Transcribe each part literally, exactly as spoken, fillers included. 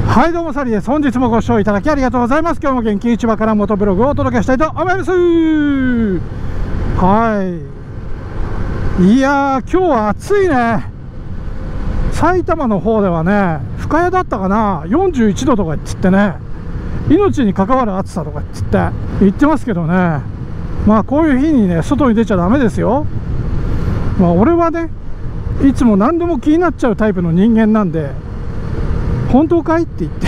はいどうもサリーです。本日もご視聴いただきありがとうございます。今日も元気市場から元ブログをお届けしたいと思います。はいいやー今日は暑いね。埼玉の方ではね深谷だったかな、よんじゅういちどとか言ってね、命に関わる暑さとか言って言ってますけどね、まあこういう日にね外に出ちゃダメですよ。まあ俺はねいつも何でも気になっちゃうタイプの人間なんで、本当かいって言って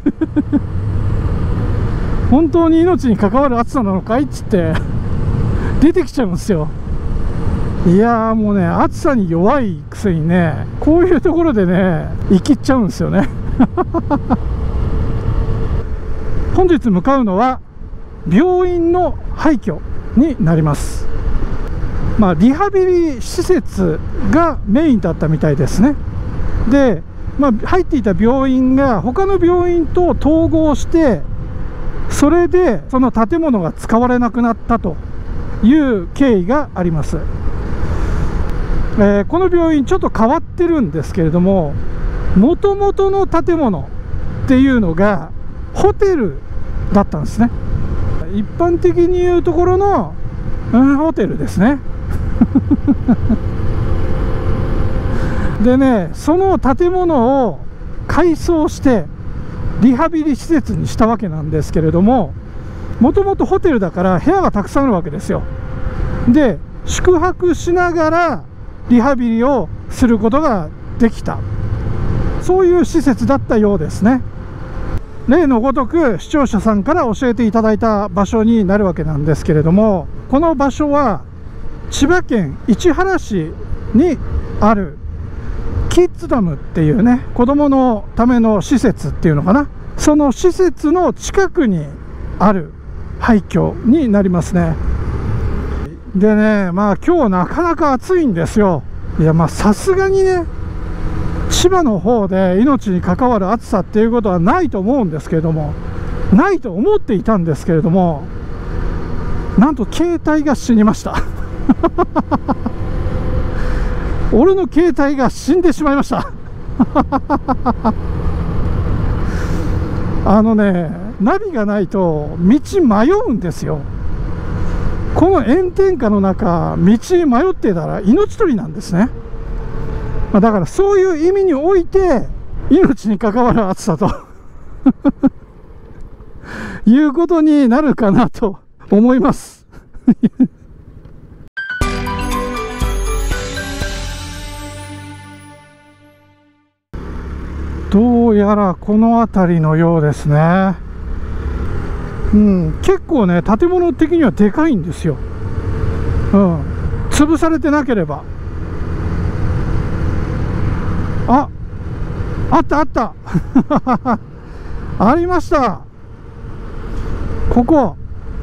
本当に命に関わる暑さなのかいっつって出てきちゃうんですよ。いやーもうね暑さに弱いくせにねこういうところでね生きっちゃうんですよね本日向かうのは病院の廃墟になります。まあリハビリ施設がメインだったみたいですね。でまあ、入っていた病院が他の病院と統合して、それでその建物が使われなくなったという経緯があります。えー、この病院ちょっと変わってるんですけれども、もともとの建物っていうのがホテルだったんですね。一般的に言うところの、うん、ホテルですねでね、その建物を改装してリハビリ施設にしたわけなんですけれども、もともとホテルだから部屋がたくさんあるわけですよ。で宿泊しながらリハビリをすることができた、そういう施設だったようですね。例のごとく視聴者さんから教えていただいた場所になるわけなんですけれども、この場所は千葉県市原市にあるキッズダムっていうね、子供のための施設っていうのかな、その施設の近くにある廃墟になりますね。でね、まあ今日なかなか暑いんですよ。いやまあさすがにね千葉の方で命に関わる暑さっていうことはないと思うんですけれども、ないと思っていたんですけれども、なんと携帯が死にました俺の携帯が死んでしまいましたあのねナビがないと道迷うんですよ。この炎天下の中道に迷ってたら命取りなんですね。だからそういう意味において命に関わる暑さということになるかなと思いますどうやらこの辺りのようですね。うん、結構ね建物的にはでかいんですよ。うん、潰されてなければ。あ、あったあったありました。ここ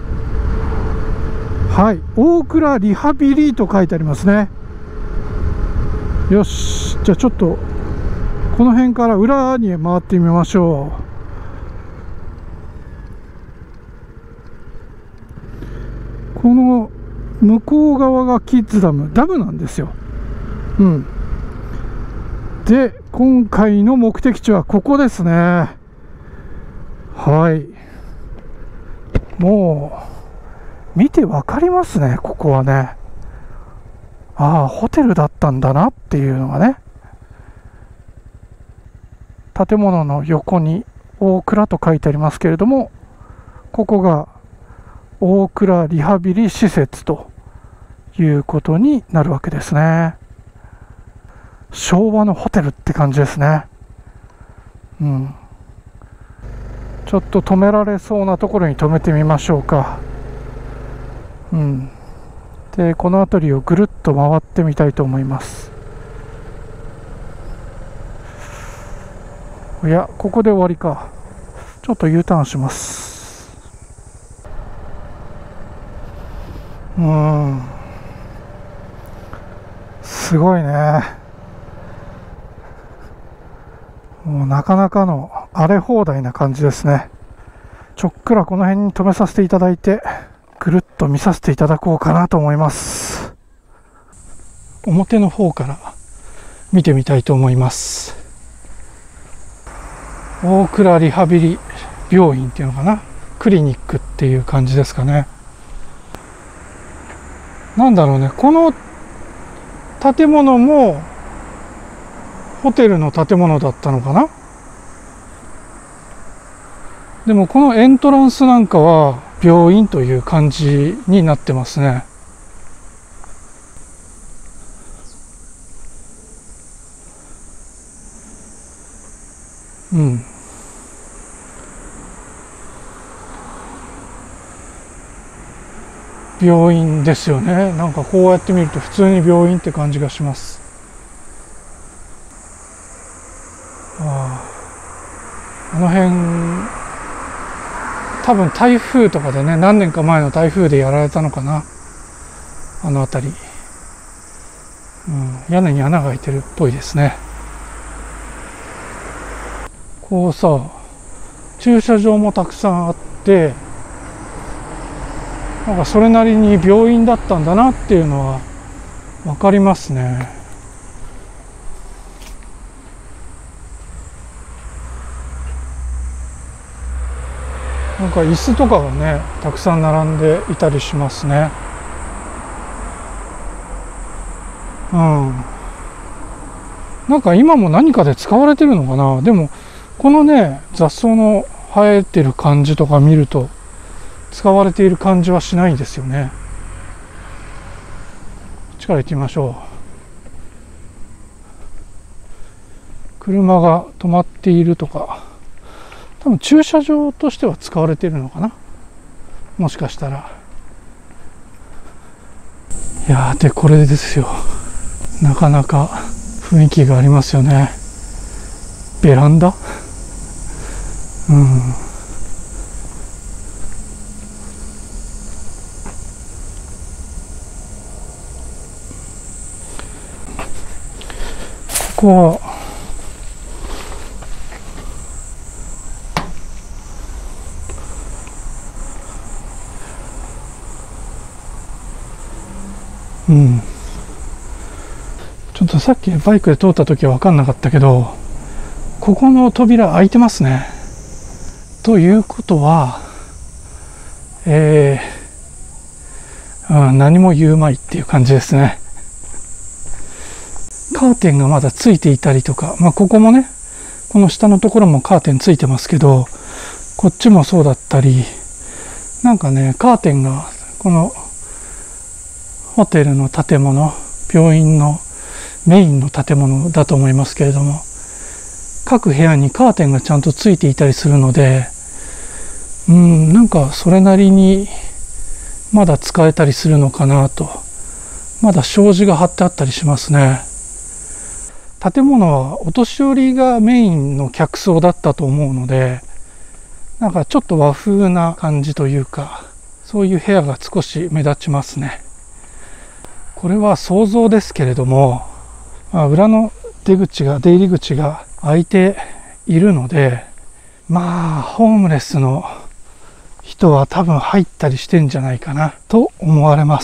はい大倉リハビリと書いてありますね。よし、じゃあちょっとこの辺から裏に回ってみましょう。この向こう側がキッズダム、ダムなんですよ。うん。で、今回の目的地はここですね。はい。もう、見てわかりますね、ここはね。ああ、ホテルだったんだなっていうのがね。建物の横に大倉と書いてありますけれども、ここが大倉リハビリ施設ということになるわけですね。昭和のホテルって感じですね。うん。ちょっと止められそうなところに止めてみましょうか。うん。で、この辺りをぐるっと回ってみたいと思います。いや、ここで終わりか。ちょっと U ターンします。うーん。すごいね。もうなかなかの荒れ放題な感じですね。ちょっくらこの辺に止めさせていただいて、ぐるっと見させていただこうかなと思います。表の方から見てみたいと思います。 大倉リハビリ病院っていうのかな、クリニックっていう感じですかね。なんだろうね、この建物もホテルの建物だったのかな。でもこのエントランスなんかは病院という感じになってますね。うん。病院ですよね。なんかこうやって見ると普通に病院って感じがします。ああ、あの辺多分台風とかでね、何年か前の台風でやられたのかな、あの辺り。うん、屋根に穴が開いてるっぽいですね。こうさ、駐車場もたくさんあって、なんかそれなりに病院だったんだなっていうのは分かりますね。なんか椅子とかがね、たくさん並んでいたりしますね。うん。なんか今も何かで使われてるのかな。でもこのね、雑草の生えてる感じとか見ると使われている感じはしないんですよね。こっちから行ってみましょう。車が止まっているとか、多分駐車場としては使われているのかな、もしかしたら。いやー、でこれですよ、なかなか雰囲気がありますよね。ベランダ、うん、ここはうん、ちょっとさっきバイクで通った時は分かんなかったけど、ここの扉開いてますね。ということは、えーうん、何も言うまいっていう感じですね。カーテンがまだついていたりとか、まあ、ここもね、この下のところもカーテンついてますけど、こっちもそうだったり、なんかね、カーテンがこのホテルの建物、病院のメインの建物だと思いますけれども、各部屋にカーテンがちゃんとついていたりするので、うん、なんかそれなりにまだ使えたりするのかなと。まだ障子が張ってあったりしますね。建物はお年寄りがメインの客層だったと思うので、なんかちょっと和風な感じというか、そういう部屋が少し目立ちますね。これは想像ですけれども、まあ、裏の出口が出入り口が開いているので、まあホームレスの人は多分入ったりしてんじゃないかなと思われます。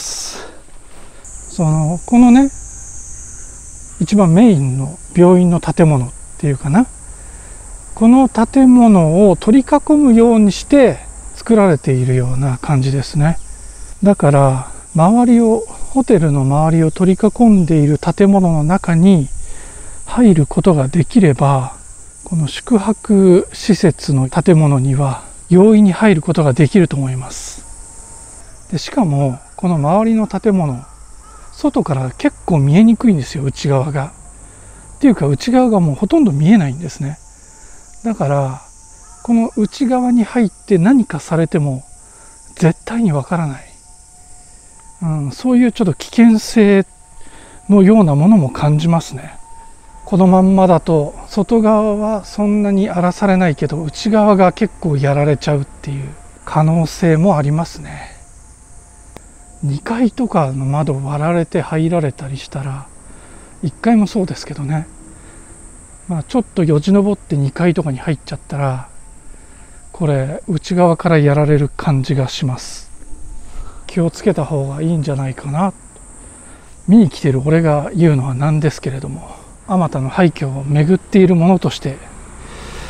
そのこのね、一番メインの病院の建物っていうかな、この建物を取り囲むようにして作られているような感じですね。だから周りを、ホテルの周りを取り囲んでいる建物の中に入ることができれば、この宿泊施設の建物には容易に入ることができると思います。でしかもこの周りの建物、外から結構見えにくいんですよ、内側が。っていうか内側がもうほとんど見えないんですね。だからこの内側に入って何かされても絶対にわからない、うん、そういうちょっと危険性のようなものも感じますね。このまんまだと外側はそんなに荒らされないけど、内側が結構やられちゃうっていう可能性もありますね。にかいとかの窓割られて入られたりしたら、いっかいもそうですけどね、まあ、ちょっとよじ登ってにかいとかに入っちゃったら、これ内側からやられる感じがします。気をつけた方がいいんじゃないかな。見に来てる俺が言うのはなんですけれども、あまたの廃墟を巡っているものとして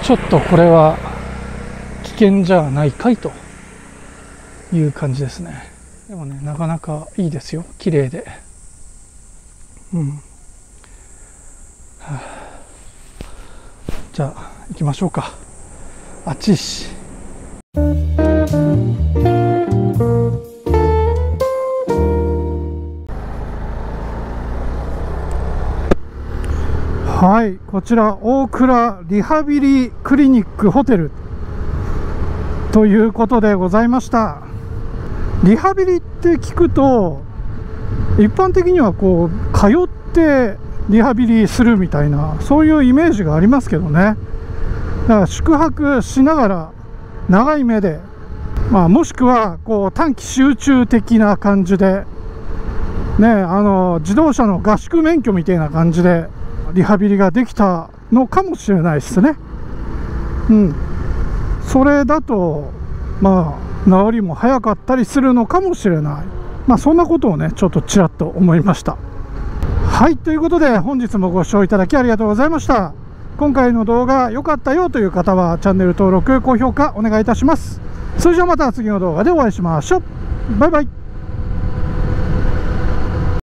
ちょっとこれは危険じゃないかいという感じですね。でもね、なかなかいいですよ、綺麗で。うん、はあ、じゃあ行きましょうか。あっちいし。はい、こちら大倉リハビリクリニックホテルということでございました。リハビリって聞くと一般的にはこう通ってリハビリするみたいな、そういうイメージがありますけどね。だから宿泊しながら長い目で、まあ、もしくはこう短期集中的な感じでね、あの自動車の合宿免許みたいな感じでリハビリができたのかもしれないですね。うん、それだとまあ治りも早かったりするのかもしれない。まあそんなことをねちょっとちらっと思いました。はい、ということで本日もご視聴いただきありがとうございました。今回の動画良かったよという方はチャンネル登録高評価お願いいたします。それじゃあまた次の動画でお会いしましょう。バイバイ。